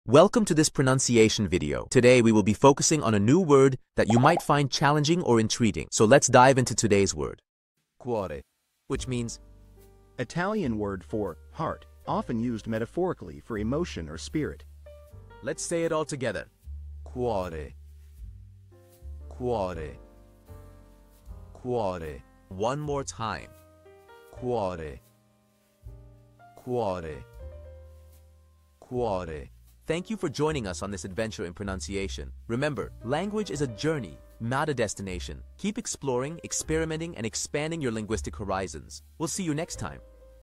Welcome to this pronunciation video. Today we will be focusing on a new word that you might find challenging or intriguing. So let's dive into today's word. Cuore, which means Italian word for heart, often used metaphorically for emotion or spirit. Let's say it all together. Cuore. Cuore. Cuore. One more time. Cuore. Cuore. Cuore. Thank you for joining us on this adventure in pronunciation. Remember, language is a journey, not a destination. Keep exploring, experimenting, and expanding your linguistic horizons. We'll see you next time.